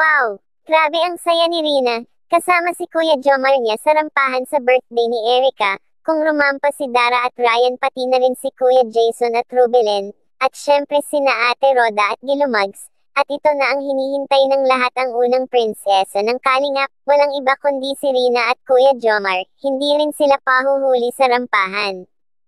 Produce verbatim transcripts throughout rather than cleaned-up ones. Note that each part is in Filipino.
Wow! Grabe ang saya ni Rina, kasama si Kuya Jomar niya sa rampahan sa birthday ni Erica, kung rumampa si Dara at Ryan pati na rin si Kuya Jason at Rubelen, at syempre sina Ate Roda at Gilumags, at ito na ang hinihintay ng lahat ang unang prinsesa ng Kalingap, walang iba kundi si Rina at Kuya Jomar, hindi rin sila pahuhuli sa rampahan.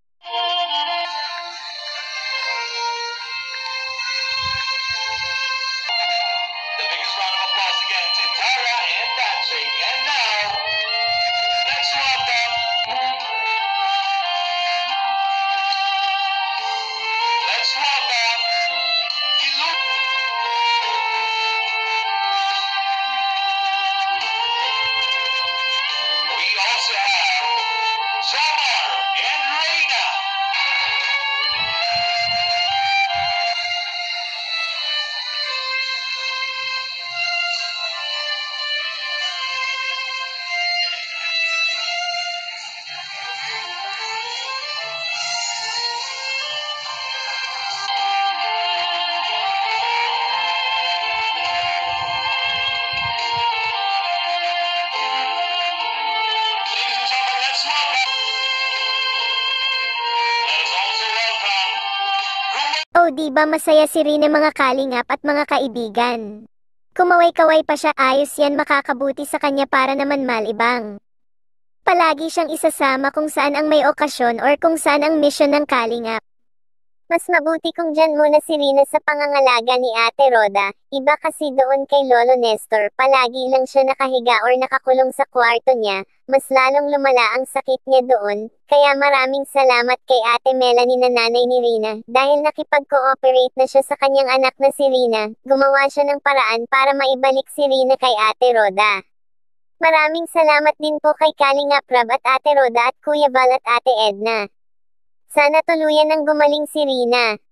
Oh, di ba masaya si Rina mga kalingap at mga kaibigan? Kumaway-kaway pa siya, ayos yan, makakabuti sa kanya para naman malibang. Palagi siyang isasama kung saan ang may okasyon or kung saan ang misyon ng kalingap. Mas mabuti kung dyan muna si Rina sa pangangalaga ni Ate Roda, iba kasi doon kay Lolo Nestor, palagi lang siya nakahiga or nakakulong sa kwarto niya, mas lalong lumala ang sakit niya doon, kaya maraming salamat kay Ate Melanie na nanay ni Rina, dahil nakipag-cooperate na siya sa kanyang anak na si Rina, gumawa siya ng paraan para maibalik si Rina kay Ate Roda. Maraming salamat din po kay Kalingap Rab at Ate Roda at Kuya Val at Ate Edna. Sana tuluyan ng gumaling si Rina.